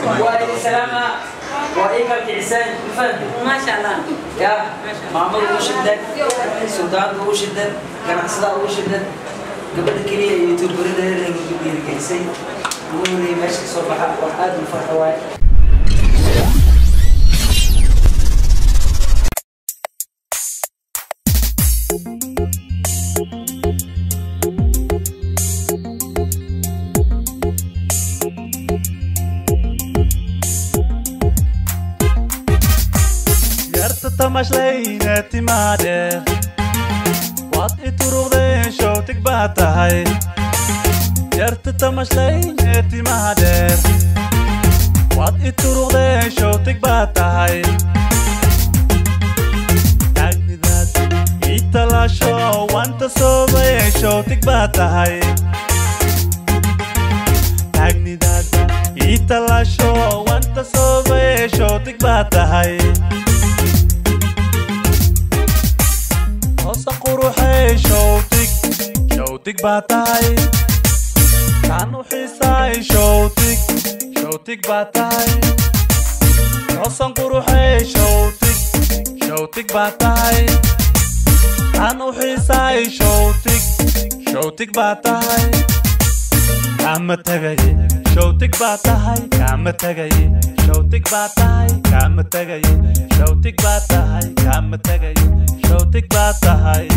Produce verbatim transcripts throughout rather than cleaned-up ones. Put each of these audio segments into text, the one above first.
وعليكم السلام وعليكم الإحسان ما شاء الله يا معمر وشدة سلطان وشدة كان حصلا وشدة قبل كذا يوتيوبر ده اللي بيدير كيسي وني ماشي صباح وحاد الفرحة واي تماش لينا تمادر وات اتروغدين شوتك باتاي يرت تماش لينا تمادر وات اتروغدين شوتك باتاي تاغني ذات يتلا شو وانت صوبي شوتك باتاي تاغني ذات يتلا شو وانت صوبي شوتك باتاي قروحي شوتك شوتك باتاي كانوا حساي شوتك شوتك باتاي حسن قروحي شوتك شوتك باتاي كانوا حساي شوتك شوتك باتاي كام تغي شوتك باتاي كام تغي شوتك باتاي كام تغي شوتك باتاي كام تغي شوتك باتاي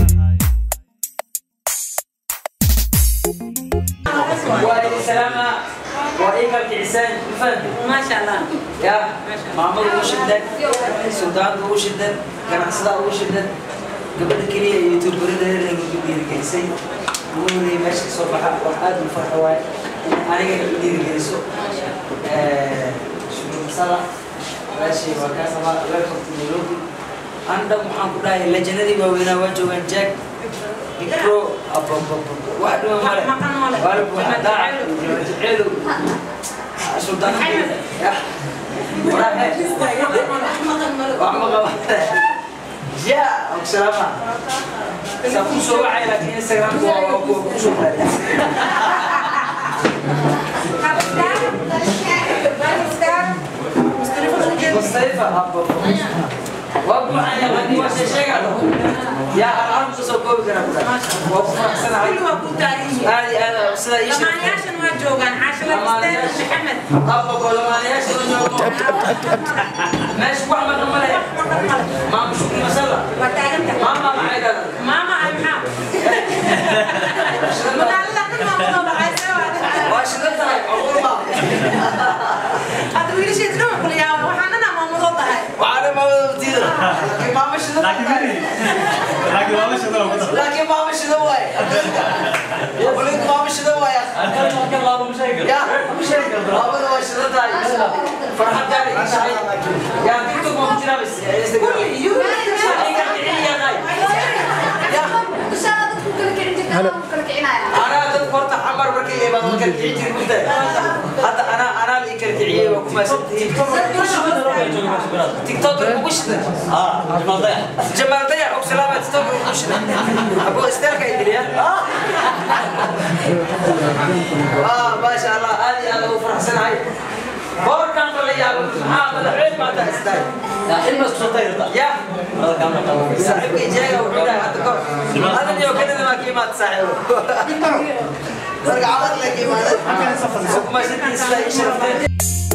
وعليكم السلام وعليكم الإحسان ما شاء الله يا معمر وشدة سلطان وشدة كان حصلا وشدة قبل كذا يوتيوبر ده اللي بيدير كيسي وني ماشي صباح وحاد الفرحة واي أنا قاعد بيدير كيسو شنو مسألة ماشي وكذا ما لا تقولوا anda محمد الله لجنة وين وجهه جاك بيكرو أبو أبو أبو واحد ما ماله واحد واحد داعي حلو سلطان يا وراها وعمق جاء وسلامة سافو سوا عيلة إنستغرام وكوشو مصطفى أبو وابو عيا غني وشيشة يا العرب تسوقوا بكرة وابو حسن علي وابو تاريخ هذه أنا أصلا إيش لما ياشن وجوعان عشرة مستند محمد أبو أبو لما ياشن وجوعان ماشي واحد من الملاك ما مش كل مسألة ماما معي ده ماما أمها من الله ماما معي سوا واش ده أقول ما هذا ويلي شيء تروح كل يوم وحنا ماما ضده وعلى ما بتيجي لكن ما مش ده لكن لكن ما مش ده لكن ما مش ده واي أقول لك ما مش ده واي كان الله مشاكل يا مشاكل هذا واش ده تاي فرحت داري يا تيك توك ما بتجينا بس يا انستغرام يو أنا تذكرت حمر بركي ما كان تعيش المدة حتى أنا أنا اللي كان تعيش وكم سنتين تيك توك وكشنا اه جمال ضيع جمال ضيع وسلامة تيك توك وكشنا أبو استرك يدري ها آه ما شاء الله هذه أنا وفرح سنة هاي فور كان طلع يا محمد عيد ما تستاهل يا حلم سطير يا هذا كان صاحبك جاي وعدا هذا هذا اليوم كذا ما كيمات صاحبه ترجع عمل لك كيمات ما شدني سلاي شرفتين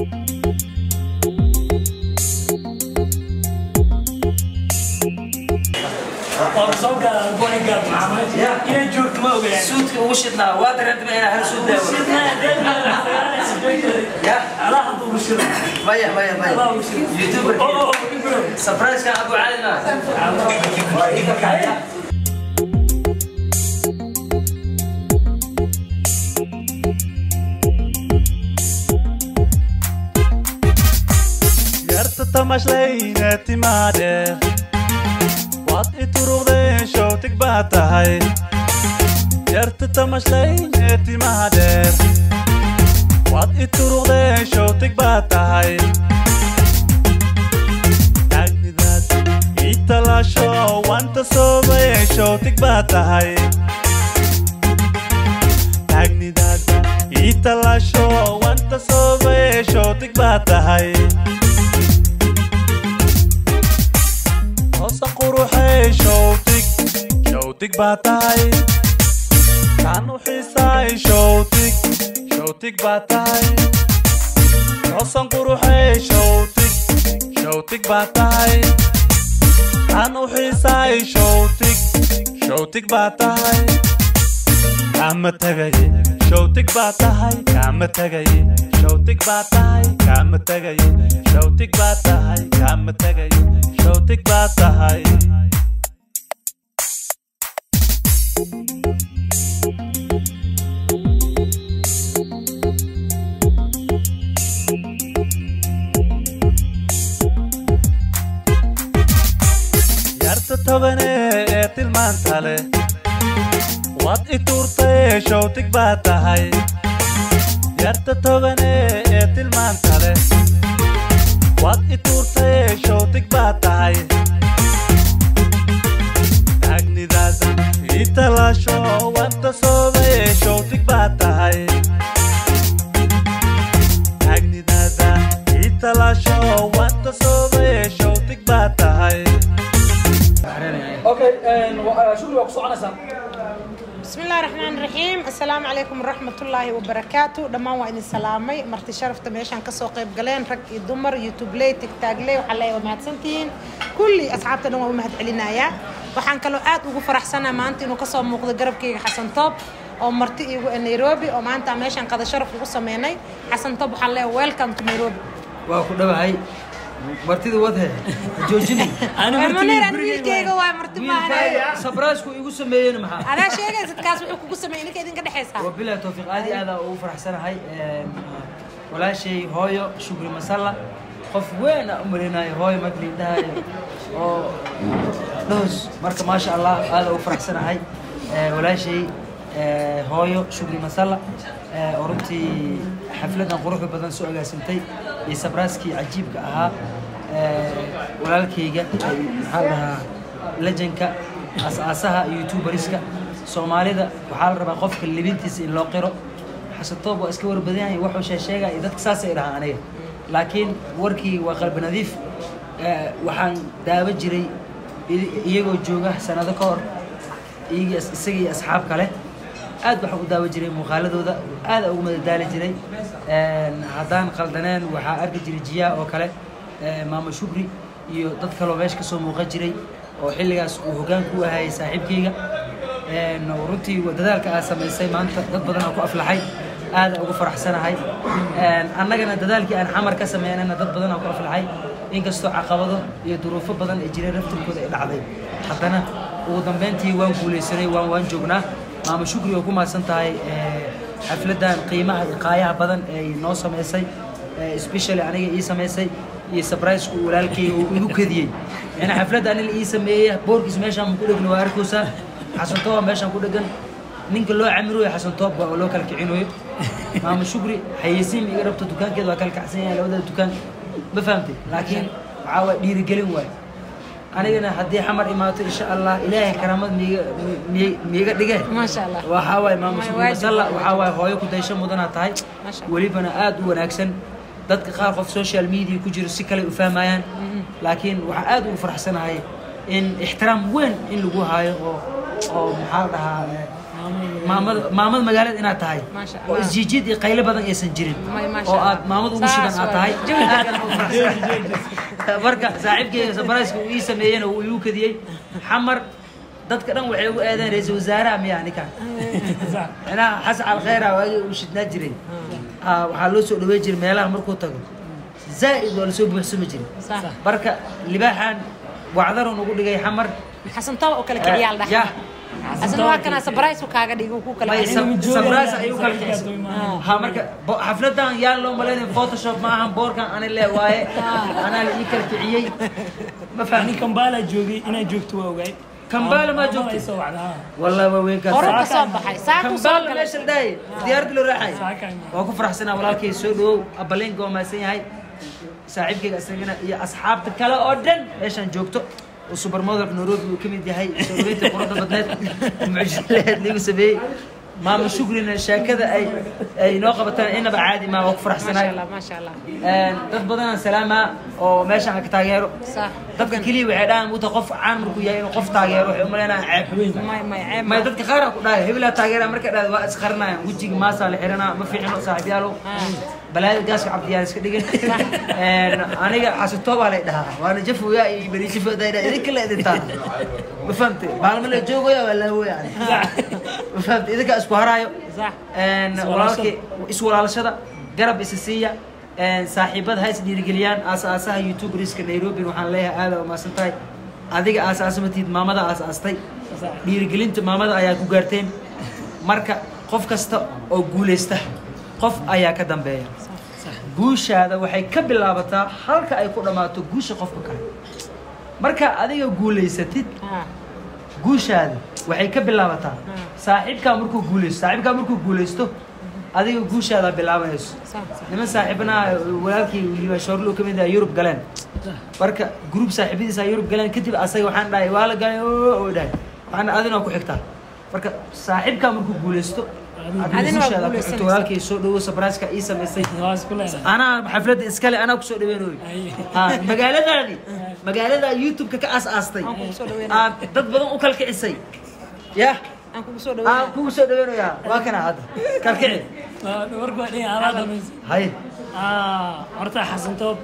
ورسوكا بونيكا محمد يا جورك ما وقع سود وشتنا وادر انت ما هنا سود ده شدنا دلنا يا راح ضو الشر مايا مايا مايا يوتيوبر سبرايز كان ابو علي يرت تماش لينا تمادر وات اتروغدين شوتك باتاي يرت تماش لينا تمادر وات اتروغدين شوتك باتاي تاغني ذات يتلا شو وانت صوبي شوتك باتاي تاغني ذات يتلا شو وانت صوبي showtig baa tahay hoosa quruxay showtig showtig baa tahay kaan u xiisaay showtig showtig baa tahay hoosan quruxay showtig showtig baa tahay kaan u xiisaay showtig showtig baa tahay kaama tagaye showtig baa tahay kaama tagaye showtig baa tahay kaama tagaye showtig baa tahay kaama tagaye showtig baa tahay yarta tobane ee tilmaanta leh waad i tuurtay showtig baa tahay yarta tobane ee tilmaanta leh waad i tuurtay showtig baa tahay taagnidaada ii talaasho wanta soobay showtig baa tahay taagnidaada ii talaasho wanta soobay showtig baa tahay اوكي شو اللي وقصوا عنا سام بسم الله الرحمن الرحيم السلام عليكم ورحمة الله وبركاته دمان وإن السلامي مرتي شرفت ميشان كسو قيب قلين رك دمر يوتيوب لي تيك تاك لي وحلاي ومهد سنتين كل أصحابتنا ومهد علينا يا وحان كلو آت وقو فرح سنة ما أنت إنو كسو موقض قرب كي حسن طب أو مرتي إيقو نيروبي أو ما أنت ميشان قد شرف وقصة ميني حسن طب وحلاي ويلكم تو نيروبي واخو دبا هاي martida wadhe joojini ana martida wiilkayga waa marti maana sabraasku igu sameeyeen maxaa ana sheegay dadkaas wuxuu kugu sameeyay ninka idinka dhaxaysa wabillahi tawfiiq aadi aad ugu faraxsanahay walaashay hooyo shukri masalla qof weyn u marinayo hooyo magli dahay oo doos marka ma sha Allah aad ugu faraxsanahay walaashay hooyo shukri masalla oruntii xafladan quruxda badan soo agaasintay iyo sabraaskii cajiibka ahaa walaalkayga maxaa la dhahaa lejanka asaasaha youtuberiska soomaalida waxaa la rabaa qofka libintiisa in loo qiro xasan toob waa iska warbadan yahay wuxuu sheesheegaa iyo dadka saasay dhahaan aniga laakiin warkii waa qalbi nadiif waxaan daawo jiray iyagoo jooga sanado ka hor isaga iyo asxaab kale aad waxaan u daawo jiray muuqaaladooda aad ugu madadaali jiray haddaan qaldaneen waxaa arki jiray jiyaa oo kale maama shukri iyo dad kaloo meesha kasoo muuqan jiray oo xilligaas uu hoggaanka u ahayay saaxiibkayga runtii dadaalka aad samaysay maanta dad badan oo ku aflaxay aad ugu faraxsanahay annagana dadaalkii aan xamar ka sameynayna dad badan oo ku aflaxay inkastoo caqabado iyo duruufo badan ay jireen raftirkooda ay dhacday haddana ugu dambeyntii waan guulaysanay waan waan joognaa maama shukri oo ku maadsan tahay xafladan qiimaha iqaayaha badan ee noo sameysay especially aniga ii sameysay iyo surprise ku walaalkay oo igu kadiyay ana xaflada anil ii sameeyay boorkiis meeshaan ku dhigno waa arkoosa xasan toob meeshaan ku dhigan ninka loo camiro xasan toob oo loo kala kicinayo maama shukri haysiin iga rabto dukaankeeda waa kala kacsan yahay labada dukaan ma fahamtay laakiin waxa waa dhiirigelin waay anigana haddii xamar imaato insha Allah ilaahay karaamad miiga miiga dhige ma sha Allah waxa way maama shukri masalla waxa way hooyo ku daysho mudana tahay walibana aad u wanaagsan dadka qaar qof social media ku jiro si kale u fahmayaan laakiin waxa aad ugu faraxsanahay in ixtiraam weyn in lagu haayo oo oo maxaa dhahaa maamad maamad magaalada inaad tahay oo isjiijid iyo qaylo badan aysan jirin oo aad maamad ugu shidan aad tahay marka saaxiibkayga sabraaska uu ii sameeyayna uu igu kadiyay xamar dadka dhan waxay ugu aadeen ra'iisul wasaaraha miyaa ninkan ana xasan al khayra waagi uu shidnaa jiray waxaa loo soo dhaweey jiray meelaha markuu tago zaa'id waa la soo buuxsami jiray marka libaaxan wacdar uu ugu dhigay xamar xasan toob oo kala kiciyaal dhaxay أصلاً ما كان سبرايز وكاغا ديغو كو كلا سبرايز أيو كلا ها مركا حفلتان يا لو ملين فوتوشوب معهم بوركان أنا اللي واي أنا اللي يكل كعيي ما فهمني كمبالا جوجي أنا جوجتوا وجاي كمبالا ما جوجت والله وين كان أورك صباحي ساعة كمبالا ليش الداي ديارك له راحي وأكو فرح سنة ولا كي سودو أبلين قوم مسين هاي صاحبك أسرقنا يا أصحاب تكلا أردن ليش أنا جوجتو وسوبر موديل نيروبي وكمية دي هاي سويت قرطة بدلت معجلات ليه سبي maama shukrina sheekada ay ay noo qabataan inaba caadi ma wax faraxsanaay ما شاء الله een dad badan aan salaama oo meeshaan ka taageero صح dadka kaliya waxay dhahaan muta qof caan markuu yahay inuu qof taageero waxay u maleynayaan ceeb weyn ما ما عيب ما dadka qaar ku dhahay hebla taageera marka dhaad waa isqarnaa wajiga ma saal xirana ma fiicno saaxiibayaalo balaayada gaaska cabdiyaal iska dhigan een aniga xasutoob baa la dhahaa waana jafooya iyo bari jafooda idinka la idintaan ma fahamtay baalma la joogayo wala weeyaan ma fahamtay idinka isku haraayo صح een walaalkii iswalaalashada garab isa siiya een saaxiibada hays dhiirigeliyaan aasaasaha youtube riska Nairobi waxaan leeyahay aad u maasantahay adiga aasaasamatiid maamada aasaastay dhiirigelinta maamada ayaa ku gaarteen marka qof kasta oo guuleysta qof ayaa ka dambeeya guushaada waxay ka bilaabataa halka ay ku dhamaato guusha qofka kale marka adiga guuleysatid ها guushaada waxay ka bilaabataa saaxiibka markuu guuleysto saaxiibka markuu guuleysto adiga guushaada bilaabayso صح صح niman saaxiibana walaalkii waliba shoorlo kamid ah Yurub galeen marka group saaxiibadiisa Yurub galeen kadib asaga waxaan dhahay waa la galay oo dhahay waxaan adina ku xigtaa marka saaxiibka markuu guuleysto adina waa guuleysanaysaa. walaalkii soo dhawo surprise-ka ii sameysay waa isku leedahay ana xafladda iskale ana ku soo dhaweynooy ha magaaladaadi magaalada youtube-ka ka aas-aastay aan ku soo dhaweynaa aad dad badan u kalkicisay yah aan ku soo aan dhaweynaa kugu soo dhaweynayaa waa kana hadda kalkici warku waa dhigan adaa dhamaysa hay horta xasan toob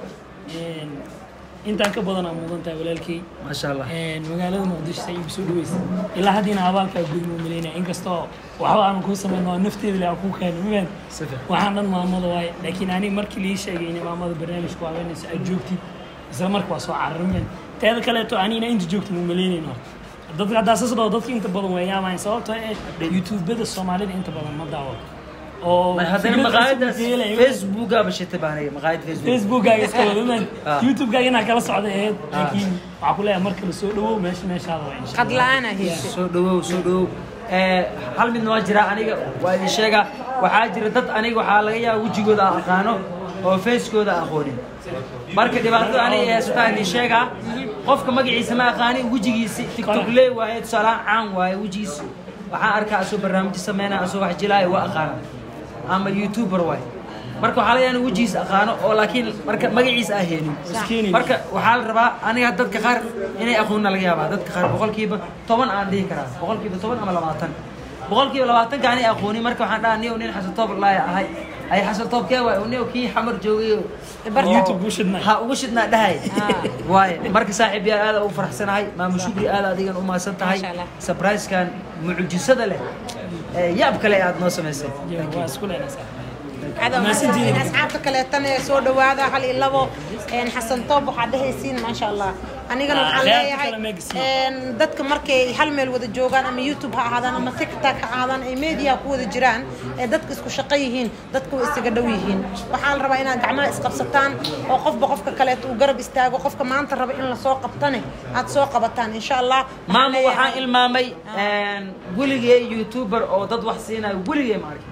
intaan ka badan aan mudan tahay walaalkay ما شاء الله magaalada muqdisho ay soo dhaweysay ilaa hadina abaalka gudmo maleynaa inkastoo waxba aan ku sameeyno nafteeda la ku keenay سفر waxaan dhan maamada waay laakiin ani markii la sheegay in maamada barnaamijku waaweynayso ay joogtid isla markaa soo cararmeen teeda kale to anina inta joogto mu maleynayno dadka hadaasas dhoo dadka inta badan way yaamaan sababtoo ah youtube-bada Soomaalida inta badan ma daawo oo ما هذا مقاعد فيسبوك بشيت باني مقاعد فيسبوك Facebook ga iska wadaan YouTube ga ina kala socday laakiin waxa ku leeyahay marka la soo dhawo meesha meesha waa insha qad la'aana hayso soo dhawow soo dhawow ee hal mid noo jira aniga waa idin sheega waxaa jira dad aniga waxaa laga yaabaa wajigooda aqaano oo face-kooda aqoonin marka dhibaatada aniga ee soo idin sheega qofka magaciisa ma aqaani wajigiisa TikTok lee waaye tusaale caan waaye wajigiisa waxaan arkaa asoo barnaamij sameynaa asoo wax jilaayo waa aqaana ama youtuber way marka waxa la yahay wajiis aqaano oo laakiin marka magaciisa aheenin marka waxa la rabaa aniga dadka qaar inay aqoon laga yaabaa dadka qaar boqolkiiba toban aan dhihi karaa boqolkiiba toban ama labaatan boqolkiiba labaatan ka ani aqooni marka waxaan dhahaa niyo nin xasan toob la yahay ay xasan toob ka waa niyo kii xamar joogay YouTube ugu shidnaa ha ugu shidnaa dhahay waay marka saaxiib yaa aad u faraxsanahay maama shukri aad adigan u maasan tahay surprise kan mucjisada leh yaab kale aad noo sameysay waa isku leenaysaa هذا ما سنتين أصحابك كله تنا سود وهذا هل إلا هو إن حسن طب وحده يسين ما شاء الله أنا قالوا عليه هاي إن دتك مركي حلمل وذا جوجان أما يوتيوب هذا أما تيك توك هذا إيميديا كود الجيران دتك إسكو شقيهين دتك إستجدويهين وحال ربعنا جماعة إسقبستان وقف بقفك كله وجرب استاج وقف كمان أنت ربعنا لسوق بطنه هتسوق بطن إن شاء الله ما مو وحان المامي قولي يوتيوبر أو ضد وحسينا قولي مارك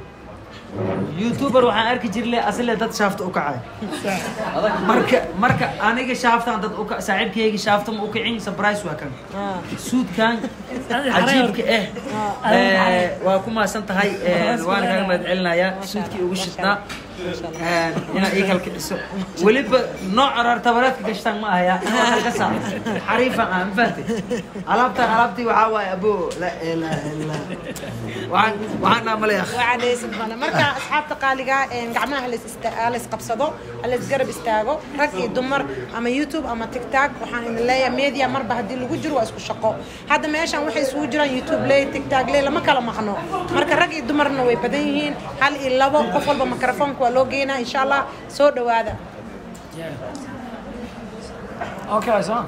يوتيوبر waxaan arki jirnay asal dad shaafta u kacay marka marka aniga shaaftaan dad u ka saaxiibkayga shaafta ma u kicin surprise waa kan suudkan ajiibka eh ee waa ku maasan tahay waan kaga madcelinayaa suudkii ugu shidnaa ina ii kala kiciso waliba nooc arar tabaradka gashtaan ma ahaya ka saa xariifa aan fahtay alaabta alaabtii waxa waay abo la la la waxaan waxaan dhamalaya وعليه سبحانه مركا أصحاب تقاليقا إن جماعة اللي است اللي قبضوا اللي تجرب استاجوا ركي دمر أما يوتيوب أما تيك توك وحنا إن لا ميديا مر بهدي اللي وجر واسكو شقة هذا ما يشان وحي سوجرا يوتيوب ليه تيك توك ليه لما كلام خنو مركا ركي دمر نوي بديهين هل إلا هو قفل بميكروفون كوالوجينا إن شاء الله سود وهذا okay so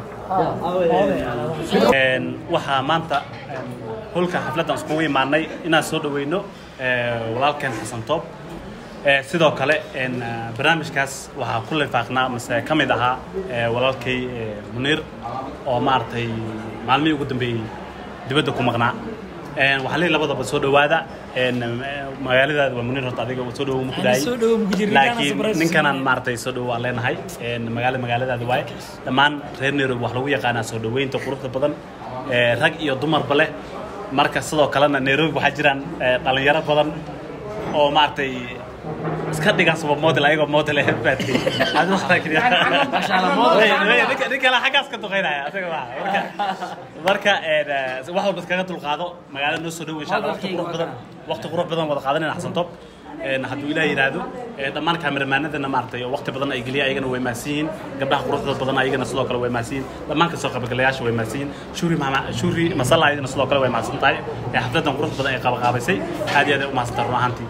een waxa maanta hulka xafladan isku iimaanay inaan soo dhaweyno ee walaalkeen Xasan Toob ee sidoo kale een barnaamijkaas waxa ku leefaaqnaa mise kamid ahaa ee walaalkay Munir oo maartay maalmihii ugu dambeeyay dibadda ku maqnaa een waxa leeyahay labadaba soo dhawaada een magaalada waa Munir horta adiga soo dhawo mu kudaay soo dhawo mu jirnaa laakiin ninkan maartay soo dhawo aan leenahay een magaalada magaalada waay dhamaan reer Nairobi wax lagu yaqaan soo dhaweynta quruxda badan ee rag iyo dumarba leh marka sidoo kalena Nairobi waxaa jiraan dhalinyaro badan oo maartay iska dhigan soo model ayagoo model ah baatay aad wax raakid masha Allah model ninka la xagaas ka duqeynaya asaga waxa marka marka wax walba iskaga dulqaado magaalada noo soo dhaw insha Allah waqti qurux badan waqti qurux badan wada qaadanayna xasan top een haduu ilaahay yiraahdo dhamaan kaameramanadana maartay waqti badan ay galiyay ayagana way maasiin gabdhaha quruxda badan ayagana sidoo kale way maasiin dhamaan ka soo qaybgalayaasha way maasiin shuri maama shuri masala ayagana sidoo kale way maasiin tahay xafladan quruxda badan ay qabaqaabaysay aad iyo aad u maastar ruuxantii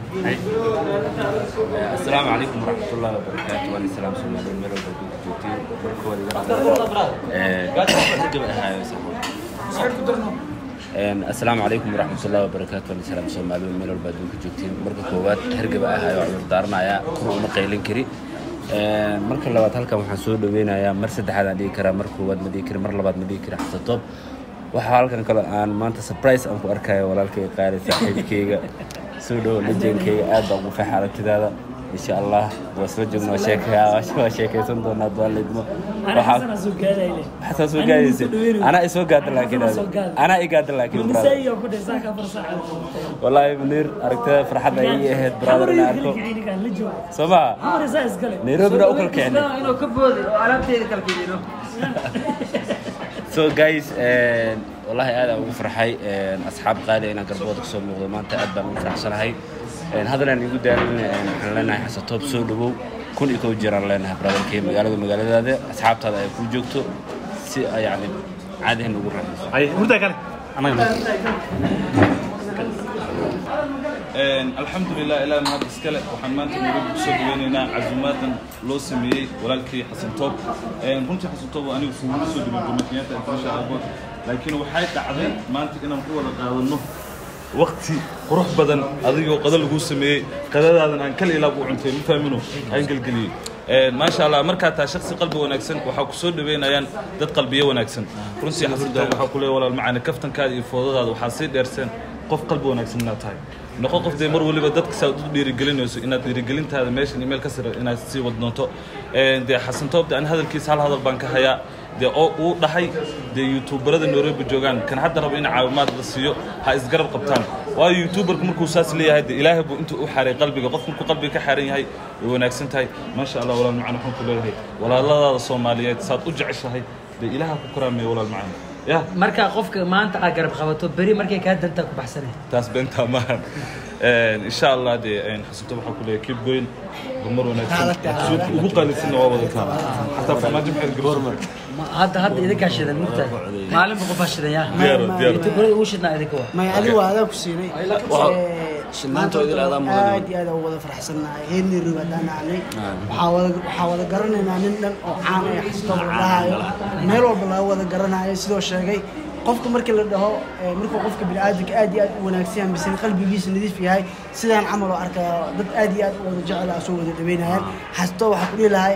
السلام عليكم ورحمة الله وبركاته وأنا السلام سلام عليكم ميرو بجوتين السلام عليكم ورحمة الله وبركاته وأنا السلام سلام عليكم ميرو بجوتين مركب كوات هرجع هاي وعمر دارنا يا كرو مقيلين كري مركب لوات هالك محسود وينا يا مرسد حدا دي كرا مركب واد مدي كرا مر لباد مدي كرا حتى طب وحالك كلا أنا ما أنت سبرايز أنكو أركاي ولا الكي قاري صاحب كيجا سودو لجين كي أدب وفي حالة كذا إن شاء الله وصل جمنا شيكها وشيكة سندو نادوال لدمو أنا سوق هذا إلي حتى سوق هذا أنا إسوق هذا لكن أنا إيجاد لكن مسيء وكده ساكا فرصة والله منير أركته فرحة أيه هاد برادر ناركو سما عمري سايس كله نيروبي أكل كأنه إنه كبودي وعلامة ذيك الكبيرة so guys والله هذا أبو فرحي أصحاب قادة أنا قربوت كسوم مغضمان تأدب من فرح صراحي هذا اللي نقول ده لنا حسب توب سودو كل يكون جيران لنا برادر كي مقالة مقالة هذا أصحاب هذا يكون جوكتو يعني عادي نقول رأي أي مرتا كان أنا الحمد لله إلى ما هذا السكالة وحنمان تمرد بسودويننا عزوماتا لو سميي ولكن حسن توب كنت حسن توب وأنا وسمي سودو بالجمهوريات الفرشة أقول لكن وحيد عظيم ما أنت أنا مقول قاضي وقتي قروح بدن أضيق قدر جو سميي قدر هذا أنا كل إلى أبو عنتي مفهمينه هينقل قليل ما شاء الله مركز شخص قلبي ونكسن وحكوا سود بين أيان ضد قلبية ونكسن فرنسي حسن توب وحكوا لي ولا المعنى كفتن كاد يفوض هذا وحاسيد درسن قف قلبي ونكسن ناتاي نقول قف ديمر واللي بدك سعود ديرجلين يسوي إن ديرجلين هذا ماشي إيميل كسر إن تسي ودنوتو ده حسن توب ده أن هذا الكيس هل هذا البنك هيا ده أو أو ده هاي ده يوتيوبر ده نوري بجوجان كان حتى ربنا عاومات السيو هاي إسقرب قبطان واي يوتيوبر كم كوساس لي هاي ده إله بو أنتوا حري قلبي قف كم قلبي كحري هاي وناكسنت هاي ما شاء الله ولا معنا حكم كله هاي ولا الله الصوماليات صار أجعش هاي ده إله كرامي ولا المعنى يا marka qofka maanta aad garab qabato bari markay ka danta ku baxsanay taas benta maan in sha Allah de in xasuusto waxa ku leeyahay keep going gumar wanaagsan suuq ugu qaalisan waa wada kaa hatta farmaajo maxay gormar hadda hadda idinka shidan mugta maalin buu qof shidan diyaar diyaar tibray uu shidna idinka waa ma ali waa aad ku siinay shinaanto idil aadam aad iyo aad u wada faraxsanahay heeni ribadaan aanay waxa wada waxa wada garanaynaa nin dhan oo caan ah xasto wadahayo meel walba la wada garanayo sidoo sheegay qofka markii la dhaho markuu qofka bini'aadamka aad iyo aad u wanaagsan bisan qalbigiisa nadiif yahay sidaan camal oo arkayo dad aad iyo aad u wada jecel ah soo wada dhaweynayaan xasto waxa ku leeyahay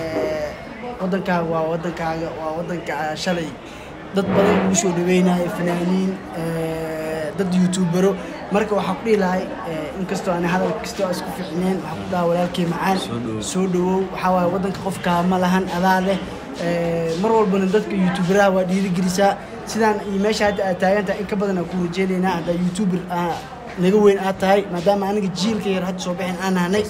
wadankaaga waa wadankaaga waa wadanka shalay dad badan ugu soo dhaweynaya fanaaniin dad youtubero marka waxa ku leeyahay inkastoo aan hadal kastoo isku fiicneen waxa ku dhaw walaalkay macaan soo dhawow waxa waay wadanka qofka ma lahan adaa leh mar walbana dadka youtuberaha waa dhiirigelisaa sidaan iyo meesha hadda aad taagantahay in ka badan aan ku rajeynaynaa hadda youtuber naga weyn aad tahay maadaama aniga jiilka yar hadda soo bixin aan nahnay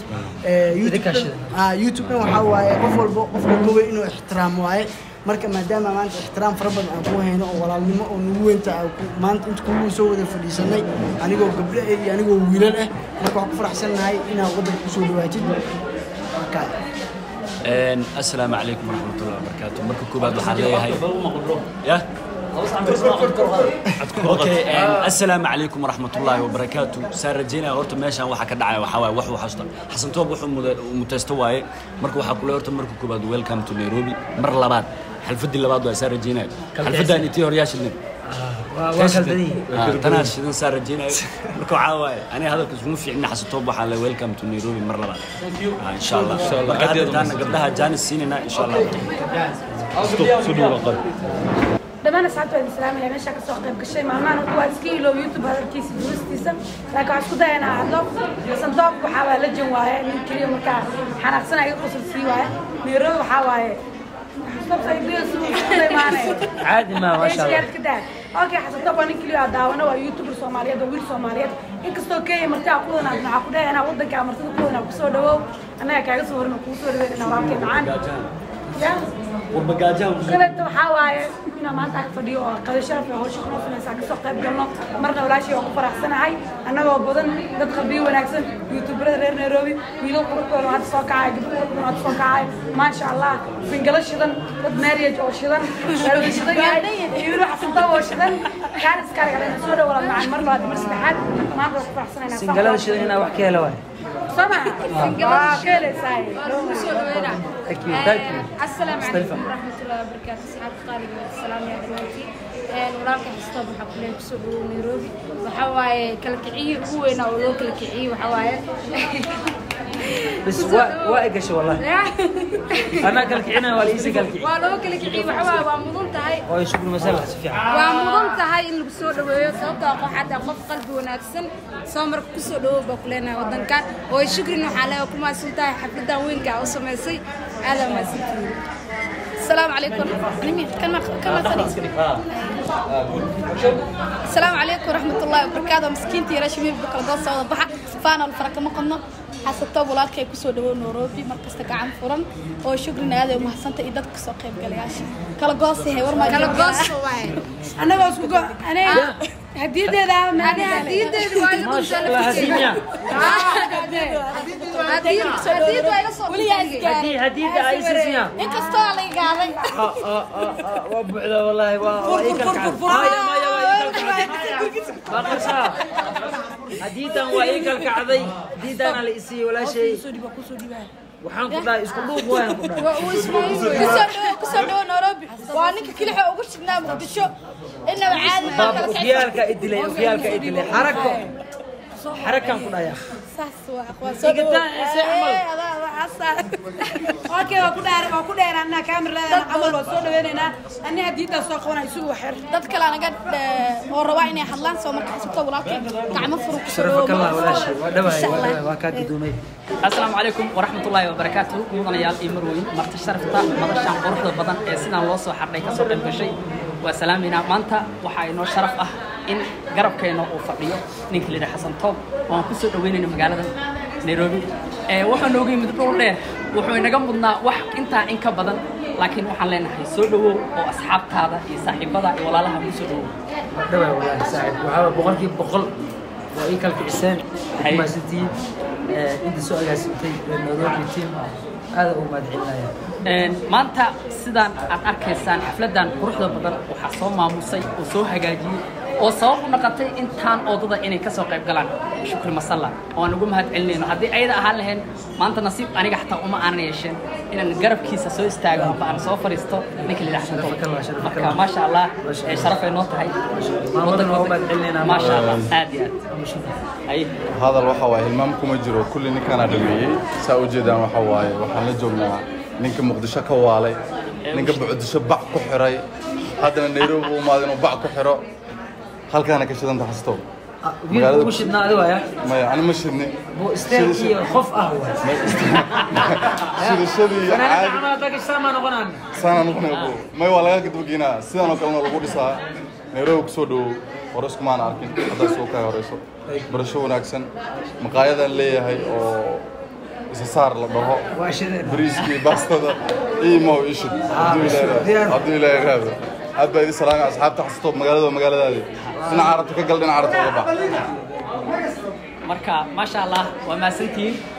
youtube waxa waaye qof walba qofka ka weyn inuu ixtiraam waaye marka maadaama maanta ixtiraam fara badan aan ku hayno oo walaalnimo oo nagu weynta maanta inta kugu soo wada fadhiisanay anigoo gabdho iyo anigoo wiilal ah marka waxaan ku faraxsanahay inaan wadanka ku soo dhawaatid السلام عليكم ورحمة الله وبركاته مركب كوباد وحالي هاي يا اوكي السلام عليكم ورحمة الله وبركاته سار رجينا هورت ماشان waxa ka dhacay waxa way wax waxasta xasan toob wuxuu mutastawaaye markuu waxa ku leeyahay markuu koobaad welcome to Nairobi mar labaad xalfadii labaad waa sar rajina xalfadan intii hor yaashidin waa kalbadi tanaas sidoo sar rajina markuu caawaay ani hadalka ismu fiicna xasan toob waxa la welcome to Nairobi mar labaad insha Allah insha Allah hadda gabdhaha jaanis siinina insha Allah suduu laqad دمان ساعات وين السلام يا ماشي كسوق قيب كشي ما ما نقول سكيلو يوتيوب هذا الكيس دوستيسا لكن عسكو ده أنا عدوك صندوق وحاول لجن واي من كل يوم كان حنقصنا يقص السيواي نيرو وحاول صوب سيدي سوي معنا عادي ما ما شاء الله كده اوكي حسب طبعا كلي داوانا waa youtuber Soomaaliyeed oo wiil Soomaaliyeed inkastoo kay martaa ku wadana waxa ku dhahay ana wadanka martada ku wadana ku soo dhawow anaga kaaga soo horno ku soo dhaweeyna walaalkay macaan ya warbagaajo كلت وحواي إنا ما تعرف فيديو قد شرف هو شكله في ناس عكسه قريب قلنا مرنا ولا شيء وقفر أحسن هاي أنا وبدن ندخل بيه ونحسن يوتيوبر غير نيروبي ميلو قرب قرب هذا صاك عاي جبنا قرب هذا صاك عاي ما شاء الله في إنجلش شدن قد ماريج أو شدن شدن يعني يروح حسن طاو شدن كان سكر علينا سورة ولا مع المرة هذه مرة سبحان ما نروح قرب أحسن هنا سنجلال شدن هنا وحكي له سمع آه كله ساي السلام عليكم ورحمة الله وبركاته أصحاب قالي السلام يا دلوقتي الوراك حسطب حقولين بسوق نيروبي وحواي كالكعي هو هنا ولو كالكعي وحواي بس وا واقش والله أنا كالكعينا وليس كالكعي ولو كالكعي وحواي ومضون تهاي هاي شغل مسألة سفيعة ومضون تهاي اللي بسوق ويصوت أقو حتى قف قلبي وناكسن سامر كسوق بقولنا ودن كان ويشكر إنه حلا وكما سلطة حفلة وين كأو سمسي هذا ما سنتي السلام عليكم كلمة كلمة ثانية السلام عليكم ورحمة الله وبركاته مسكينتي راشمي بكرة قصة وضبحة فانا الفرق مقنن حسب طب ولا كي كسو دو نوروبي مركز تكعن فرن oo shukrina aad u mahsanta i dadka soo qayb galayaasha kala goosay war ma kala gooso waay anaga isku go anaga hadiyadeeda ana hadiyadeeda waa inuu soo هدية hadiyadeeda waa soo هدية هدية أي سيسيا inkastoo la igaaday وبعدا والله وإيك الكعب هاي ما يا ما قصة هدية وإيك الكعبي هدية أنا لإسي ولا شيء وحن كذا يسكتوا وين كسر كسر نوروبي وانك كل حاجة أقول شفنا مقدشوا إنه عادي باب وفيالك إدلي وفيالك إدلي حركة حركة كنا يا ساسوا أخوان سادوا إيه هذا هذا عسل اوكي وكنا وكنا أنا كاميرا أنا عمل وصول ويننا أنا هديت السوق وانا يسوي حر dad kale anaga oo rabaa inay hadlaan soo markaa isku walaalkay gacmo furu ku شرفك الله ولا شيء ودواي وكاد دوني السلام عليكم ورحمة الله وبركاته مدنيال إمروين مرت شرفتا مدشان قرحة بدن إسنا الله سو حرني كسر البشي وسلامنا مانتا وحينو شرف أه إن قرب كينو وفريو نكلي حسن توب وانكسر دويننا مقالة نيروبي وحنا نوجي مدبر له وحنا نجمعنا وح أنت إنك بدن لكن وحنا لنا يسودو وأصحاب هذا يصاحب هذا ولا لها يسودو دواي والله ساعد وحاول بقول كيف بقول وإيك الكعسان ما ستين إنت سؤال يا ستي النظام التيم هذا هو ما دعينا يا maanta sidaan aad arkaysaan xafladan quruxda badan waxa soo maamusay oo soo hagaajiyay oo sabab u noqotay intaan oodada inay ka soo qayb galaan shukri masalla oo aan ugu mahad celinayno haddii ayda ahaan lahayn maanta nasiib aniga xataa uma aanan yeesheen inaan garabkiisa soo istaago amba aan soo fariisto ninka la yidhaahdo marka maasha allah sharafay noo tahay maasha allah aad iyo aad هذا الوحوى المام كم جرو كل نكان دميي سأوجدان وحوى وحنا جونا نك مقدشة كوالي نك بعدشة باع كحري هذا النيروب وما ذنو باع كحرة هل كان كشدان تحسطو وش النادي ويا ما أنا مش إني بو استني خوف قهوة شدي شدي أنا أنا باقي سامع نقولان سامع نقولان أبو ما يوالله كده بجينا سيدا نقولنا لقول سا نيروب كسودو ورس كمان أركين هذا سوق هاي ورسو برشو ناكسن مقايدة اللي هاي أو صار لبهو بريسكي باستا إيه ما هو إيش عبد الله هذا هذا بدي سلام أصحاب تحسطوا مقالة ومقالة هذه أنا عرفت كقلنا عرفت وضع marka ma sha Allah waa maasantiin